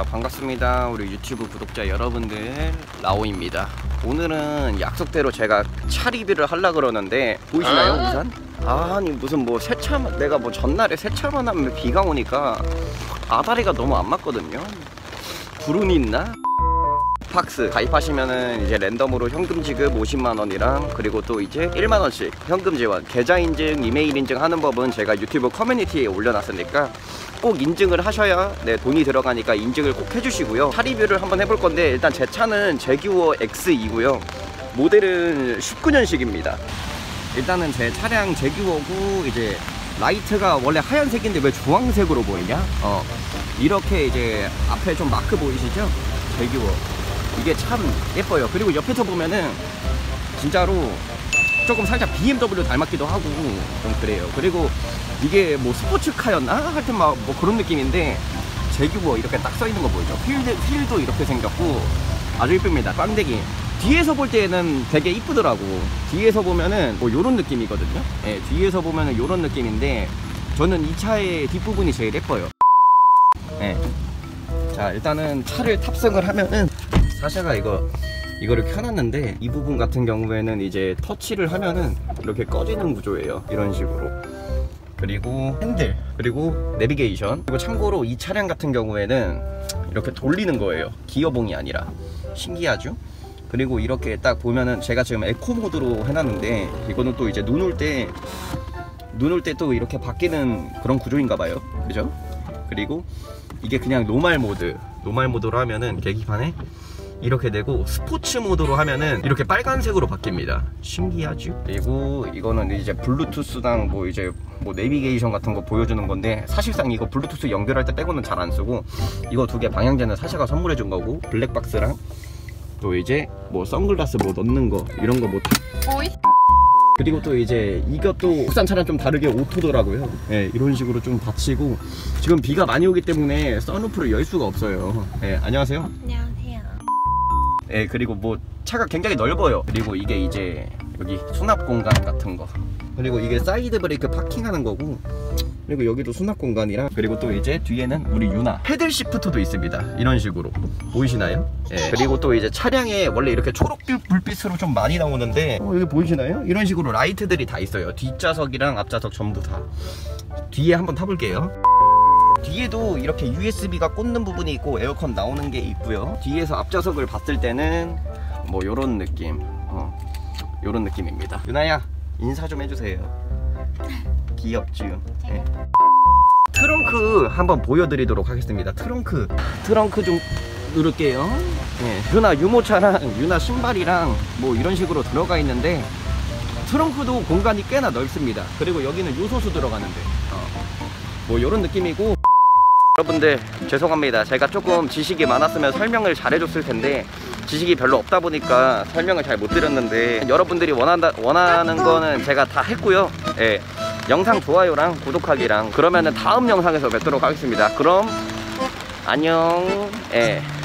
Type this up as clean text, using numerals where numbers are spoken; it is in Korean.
반갑습니다. 우리 유튜브 구독자 여러분들, 라오입니다. 오늘은 약속대로 제가 차 리뷰를 하려고 그러는데 보이시나요? 우산? 아니 무슨 뭐 세차만, 내가 뭐 전날에 세차만 하면 비가 오니까 아다리가 너무 안 맞거든요. 구름이 있나? 팍스 가입하시면은 이제 랜덤으로 현금 지급 50만원이랑 그리고 또 이제 1만원씩 현금 지원, 계좌 인증, 이메일 인증 하는 법은 제가 유튜브 커뮤니티에 올려놨으니까 꼭 인증을 하셔야 돈이 들어가니까 인증을 꼭 해주시고요. 차 리뷰를 한번 해볼 건데, 일단 제 차는 제규어 X이고요. 모델은 19년식입니다. 일단은 제 차량 제규어고, 이제 라이트가 원래 하얀색인데 왜 주황색으로 보이냐? 이렇게 이제 앞에 좀 마크 보이시죠? 제규어. 이게 참 예뻐요. 그리고 옆에서 보면은 진짜로 조금 살짝 BMW 닮았기도 하고 좀 그래요. 그리고 이게 뭐 스포츠카였나? 하여튼 막 뭐 그런 느낌인데, 제규어 이렇게 딱 써있는 거 보이죠? 휠도 이렇게 생겼고 아주 이쁩니다. 빵대기. 뒤에서 볼 때는 되게 이쁘더라고. 뒤에서 보면은 뭐 요런 느낌이거든요. 예, 뒤에서 보면은 요런 느낌인데 저는 이 차의 뒷부분이 제일 예뻐요. 예. 자, 일단은 차를 탑승을 하면은 사샤가 이거를 켜놨는데, 이 부분 같은 경우에는 이제 터치를 하면은 이렇게 꺼지는 구조예요. 이런 식으로. 그리고 핸들, 그리고 내비게이션. 그리고 참고로 이 차량 같은 경우에는 이렇게 돌리는 거예요. 기어봉이 아니라. 신기하죠? 그리고 이렇게 딱 보면은, 제가 지금 에코 모드로 해놨는데 이거는 또 이제 눈 올 때 또 이렇게 바뀌는 그런 구조인가 봐요. 그죠? 그리고 이게 그냥 노말 모드로 하면은 계기판에 이렇게 되고, 스포츠 모드로 하면은 이렇게 빨간색으로 바뀝니다. 신기하죠? 그리고 이거는 이제 블루투스랑 뭐 이제 뭐 내비게이션 같은 거 보여주는 건데, 사실상 이거 블루투스 연결할 때 빼고는 잘 안 쓰고, 이거 두 개 방향제는 사샤가 선물해 준 거고, 블랙박스랑 또 이제 뭐 선글라스 뭐 넣는 거 이런 거 뭐 그리고 또 이제 이것도 국산 차랑 좀 다르게 오토더라고요. 네, 이런 식으로 좀 받치고, 지금 비가 많이 오기 때문에 선루프를 열 수가 없어요. 네, 안녕하세요. 안녕하세요. 네, 그리고 뭐 차가 굉장히 넓어요. 그리고 이게 이제 여기 수납 공간 같은 거, 그리고 이게 사이드 브레이크 파킹하는 거고, 그리고 여기도 수납 공간이랑, 그리고 또 이제 뒤에는 우리 유나 패들 시프트도 있습니다. 이런 식으로 보이시나요? 예. 그리고 또 이제 차량에 원래 이렇게 초록빛 불빛으로 좀 많이 나오는데, 여기 보이시나요? 이런 식으로 라이트들이 다 있어요. 뒷좌석이랑 앞좌석 전부 다. 뒤에 한번 타볼게요. 뒤에도 이렇게 USB가 꽂는 부분이 있고 에어컨 나오는 게 있고요. 뒤에서 앞좌석을 봤을 때는 뭐 요런 느낌, 요런 느낌입니다. 유나야, 인사 좀 해주세요. 귀엽죠? 네. 트렁크 한번 보여드리도록 하겠습니다. 트렁크 좀 누를게요. 네. 유나 유모차랑 유나 신발이랑 뭐 이런 식으로 들어가 있는데, 트렁크도 공간이 꽤나 넓습니다. 그리고 여기는 요소수 들어가는데 뭐 이런 느낌이고, 여러분들 죄송합니다. 제가 조금 지식이 많았으면 설명을 잘 해줬을 텐데 지식이 별로 없다 보니까 설명을 잘 못 드렸는데, 여러분들이 원하는 거는 제가 다 했고요. 예. 영상 좋아요랑 구독하기랑, 그러면은 다음 영상에서 뵙도록 하겠습니다. 그럼 안녕. 예.